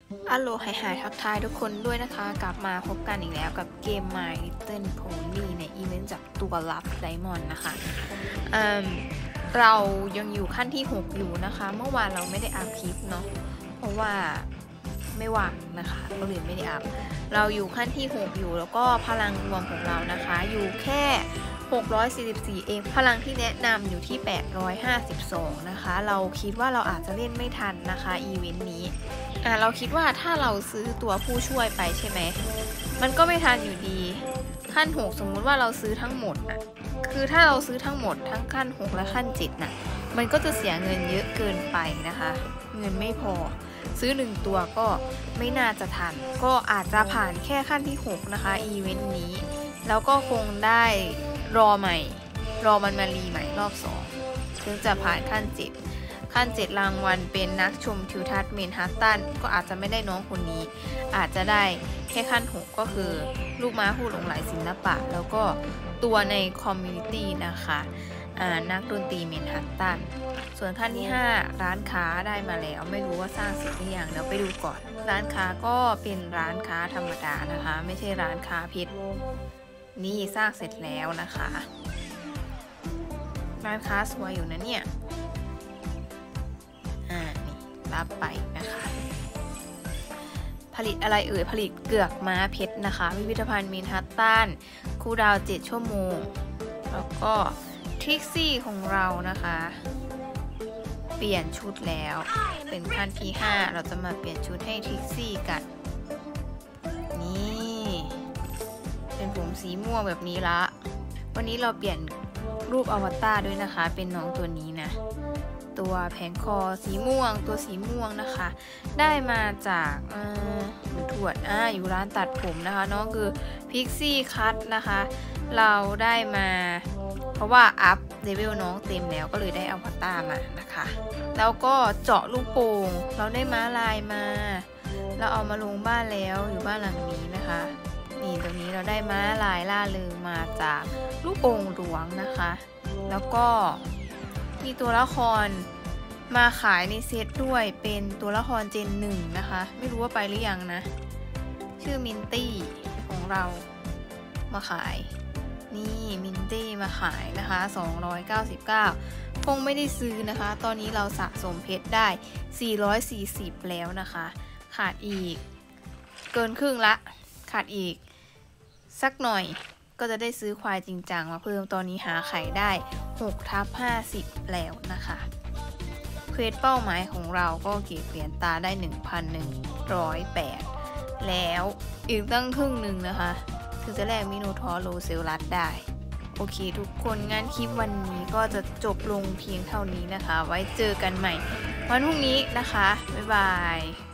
อัลโหลไฮทักทายทุกคนด้วยนะคะกลับมาพบกันอีกแล้วกับเกม My Little Pony ในอีเวนต์จากตัวลับไดมอนด์นะคะเรายังอยู่ขั้นที่ 6 อยู่นะคะเมื่อวานเราไม่ได้อัพคลิปเนาะเพราะว่าไม่ว่างนะคะก็เลยไม่ได้อัพเราอยู่ขั้นที่ 6 อยู่แล้วก็พลังรวมของเรานะคะอยู่แค่644เองพลังที่แนะนำอยู่ที่852นะคะเราคิดว่าเราอาจจะเล่นไม่ทันนะคะอีเวนต์นี้เราคิดว่าถ้าเราซื้อตัวผู้ช่วยไปใช่ไหมมันก็ไม่ทันอยู่ดีขั้น6สมมุติว่าเราซื้อทั้งหมดนะคือถ้าเราซื้อทั้งหมดทั้งขั้น6และขั้น7นะมันก็จะเสียเงินเยอะเกินไปนะคะเงินไม่พอซื้อ1ตัวก็ไม่น่าจะทันก็อาจจะผ่านแค่ขั้นที่6นะคะอีเวนต์นี้แล้วก็คงได้รอมันมารีใหม่รอบ2ถึงจะผ่านขั้น7รางวัลเป็นนักชมทิวทัศน์เมนฮัตตันก็อาจจะไม่ได้น้องคนนี้อาจจะได้แค่ขั้น6ก็คือลูกม้าผู้หลงใหลศิลปะแล้วก็ตัวในคอมมูนิตี้นะคะนักดนตรีเมนฮัตตันส่วนขั้นที่5ร้านค้าได้มาแล้วไม่รู้ว่าสร้างเสร็จหรือยังเดี๋ยวไปดูก่อนร้านค้าก็เป็นร้านค้าธรรมดานะคะไม่ใช่ร้านค้าเพชรนี่สร้างเสร็จแล้วนะคะร้านค้าสวยอยู่นะเนี่ยนี่รับไปนะคะผลิตอะไรเอ่ยผลิตเกือกม้าเพชรนะคะพิพิธภัณฑ์เมนฮัตตันคูลดาวน์7 ชั่วโมงแล้วก็ทริกซี่ของเรานะคะเปลี่ยนชุดแล้วเป็นขั้นที่5เราจะมาเปลี่ยนชุดให้ทริกซี่กันนี่เป็นผมสีม่วงแบบนี้ละวันนี้เราเปลี่ยนรูปอวตารด้วยนะคะเป็นน้องตัวนี้นะตัวแผงคอสีม่วงตัวสีม่วงนะคะได้มาจากถวดอยู่ร้านตัดผมนะคะน้องคือพิกซี่คัทนะคะเราได้มาเพราะว่าอัพเลเวลน้องเต็มแล้วก็เลยได้อวตารมานะคะแล้วก็เจาะลูกโป่งเราได้ม้าลายมาเราเอามาลงบ้านแล้วอยู่บ้านหลังนี้นะคะนี่ตรงนี้เราได้ม้าลายล่าเริงมาจากลูกโป่งหลวงนะคะแล้วก็มีตัวละครมาขายในเซตด้วยเป็นตัวละครเจน1นะคะไม่รู้ว่าไปหรือยังนะชื่อมินตี้ของเรามาขายนี่มินตี้มาขายนะคะ299คงไม่ได้ซื้อนะคะตอนนี้เราสะสมเพชรได้440แล้วนะคะขาดอีกเกินครึ่งละขาดอีกสักหน่อยก็จะได้ซื้อควายจริงจังมาเพิ่มตอนนี้หาไข่ได้6/50แล้วนะคะเควสเป้าหมายของเราก็เก็บเหรียญตาได้ 1,108 แล้วอีกตั้งครึ่งหนึ่งนะคะถึงจะแลกมิโนทอร์โรเซลลัสได้โอเคทุกคนงั้นคลิปวันนี้ก็จะจบลงเพียงเท่านี้นะคะไว้เจอกันใหม่วันพรุ่งนี้นะคะบ๊ายบาย